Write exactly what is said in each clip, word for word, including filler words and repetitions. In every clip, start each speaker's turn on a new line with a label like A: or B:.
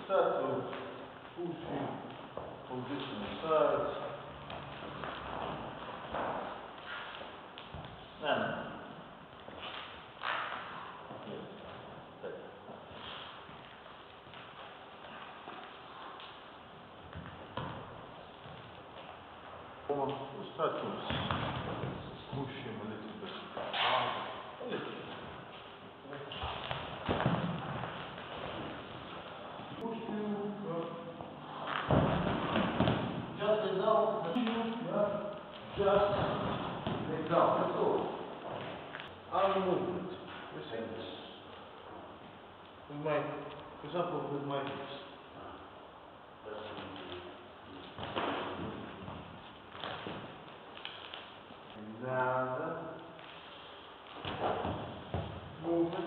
A: start to push him from different sides. No, no. Yes. Better. We start to push him a little bit harder. A little bit. Push you. Uh, just lay down. Push you. Yeah. Just lay down. That's all. Arm movement. The same. With my, for example, with my hips. Nada. Movement.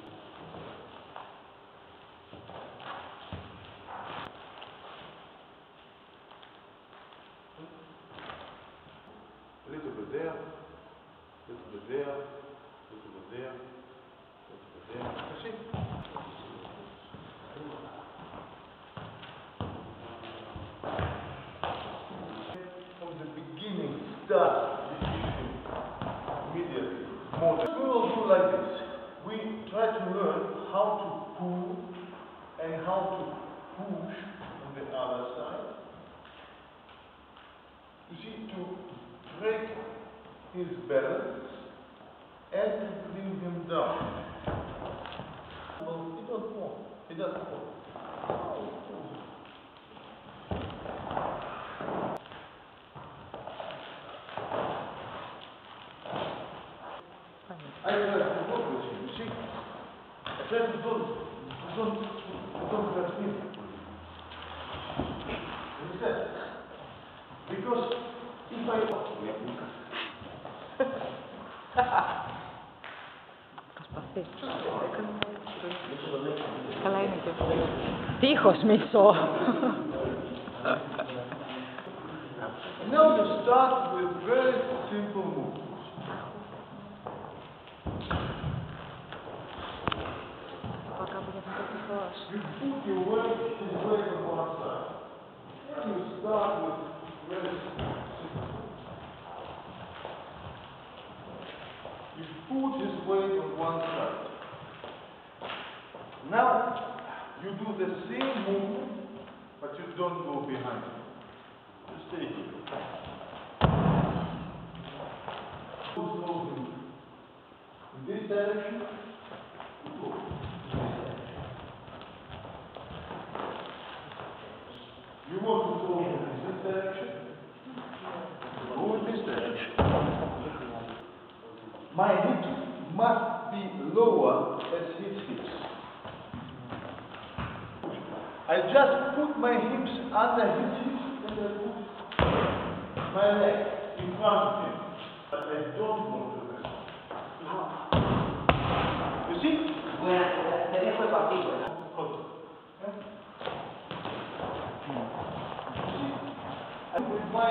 A: A little bit there, a little bit there, a little bit there, a little bit there. You see? From the beginning, start the issue immediately. More than. We will do like this. We try to learn how to pull and how to push on the other side. You see, to break his balance and to bring him down. Well, he doesn't want. He doesn't want. Oh, I try to work with him, you see? I try to don't, don't, don't hurt him. Understand? Because if I...
B: Καλά είναι και τείχος μισό.
A: Now you start with very simple movements. You put your weight, his weight on one side. And you start with very simple. You put his weight on one side. Now, you do the same movement, but you don't go behind him. You stay here. Throw him in this direction, you go in this direction. You want to throw him in this direction, go in this direction. My hips must be lower as his hips. I just put my hips under his hips and I put my leg in front of him. But I don't want to rest. You see?
C: Te dejo el partido, ¿no?
A: And with my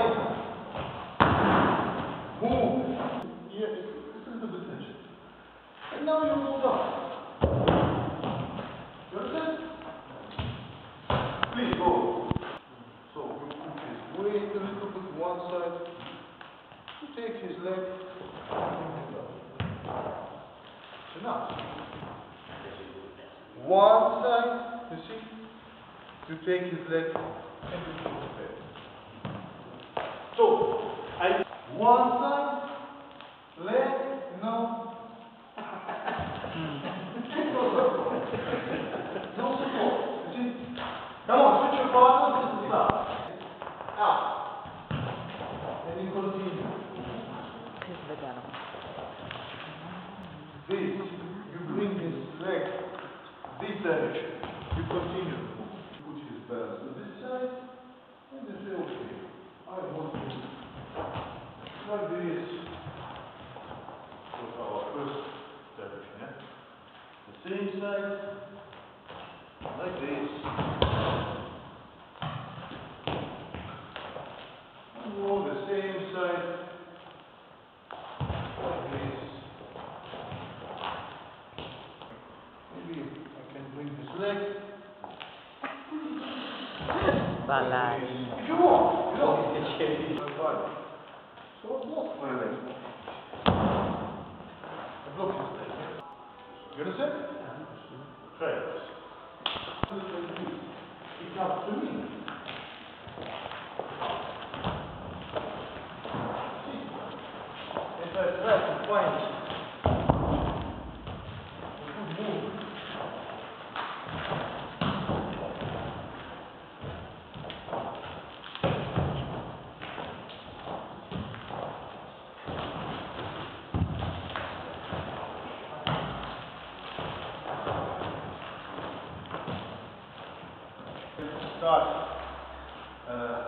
A: move, here it's a little bit tension. And now you go down. You understand? Please go. So you put his weight a little bit one side. You take his leg and bring him down. It's enough. One side, you see? You take his leg and you put him there. So, I one side, leg, no. No support. You see? Come on, switch your partner, this is up. Out. And you continue. This, you bring his leg this direction. You continue to move. Put his balance to this side, and you say, okay, I want to like this. Was our first direction, yeah? The same side, like this. Oh, the same side, like this. Maybe I can bring this leg
B: Ballare.
A: If you want, you know. So block my leg. Block his leg. You understand? Right. It's up to me. If I try to find a good move, start uh,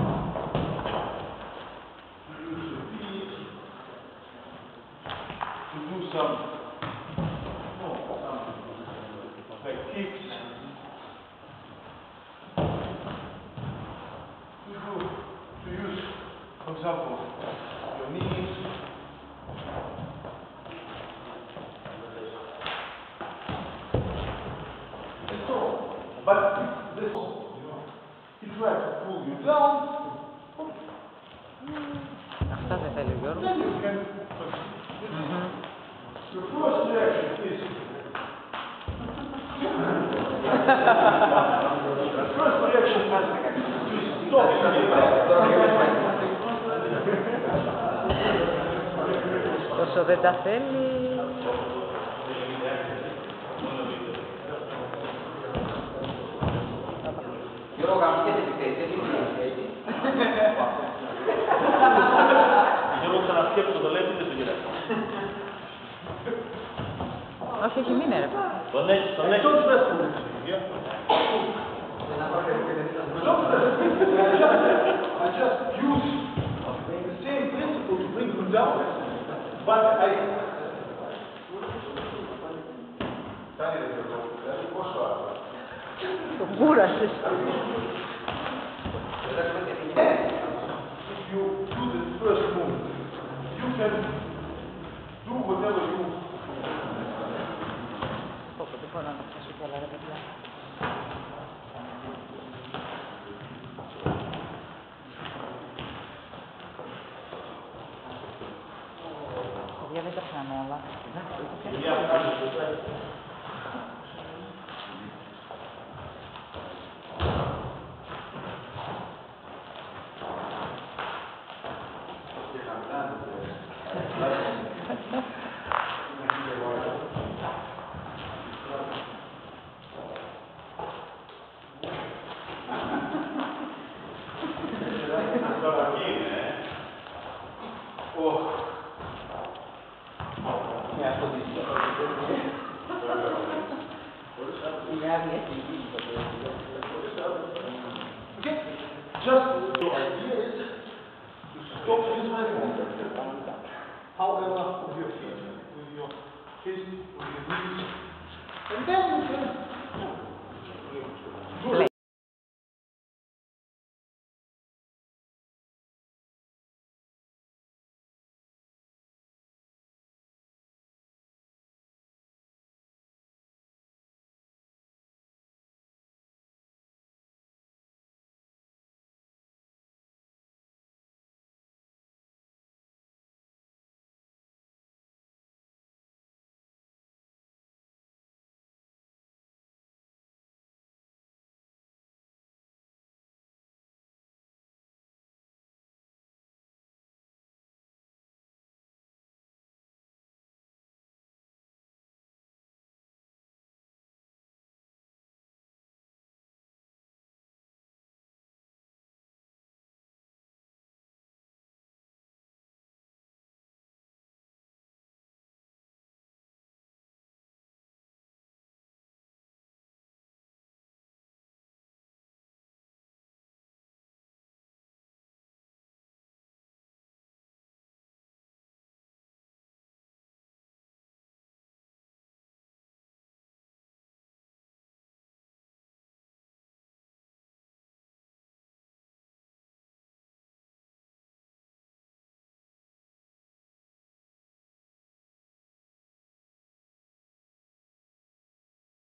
A: to use your feet to do some, no, some like kicks, to do, to use, for example, your knees. That's all. But this, you know, he tries to pull you down.
B: Αυτά δεν θέλει ο Γιώργος.
A: Then you can
B: Μμμ.
A: Your first reaction is the first reaction is to stop.
B: Τόσο δεν τα θέλει.
C: Γιώργο, καμπιέται τη θέση, δεν είναι έτσι.
D: Γιώργο, ξανασκέψου το λέει, δεν το γυράει.
B: Όχι, όχι, μην έρευνα.
D: Τον έχεις, τον έχεις.
A: Don't stress with it. Yeah. Don't stress. I just use the same principle to bring them down. But I.
B: Το κούρασες.
A: If you do the first move, you can do whatever you
B: Πω, πω, δεν μπορώ να φτάσω κι άλλα, ρε παιδιά. Παιδιά, δεν τα πιάνω όλα.
A: Okay, just the idea is to stop this movement. However, with your feet, with your fist, with your knees, and then you can